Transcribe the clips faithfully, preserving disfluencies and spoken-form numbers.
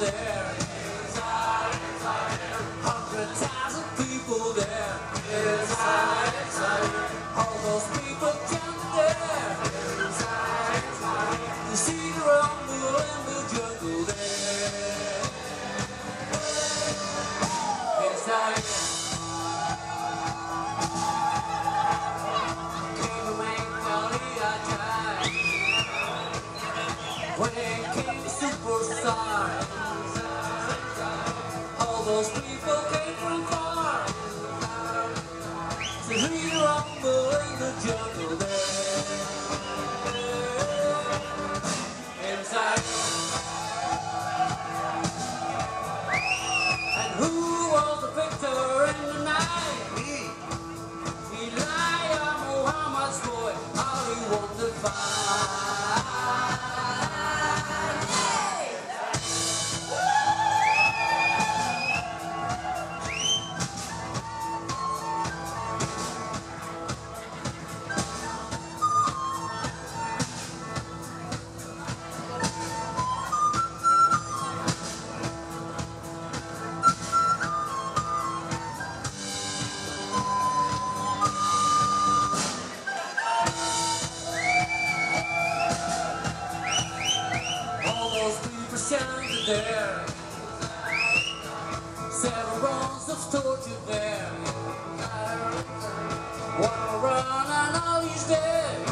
there. Hundred thousand people there. Inside, inside. All those people camped there. Inside, inside. You see the rumble in the jungle there. Inside. When came superstar, all those people came from far to hear you rumble in the jungle there. Inside. And who was the victor in the night? Me. Elijah Muhammad's boy, all he wanted to find. There, seven rounds of torture there. Wanna run and all he's dead.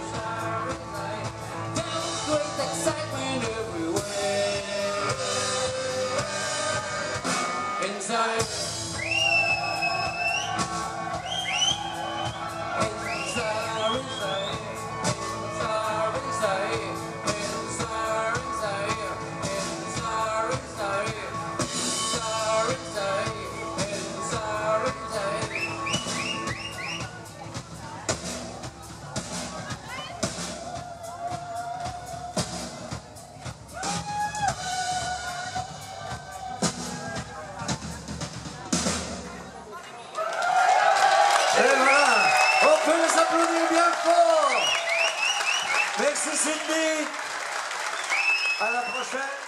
There was great excitement everywhere. Inside. Inside, inside. Inside, inside. Inside, inside. Et voilà, on peut les applaudir bien fort. Merci Sylvie, à la prochaine.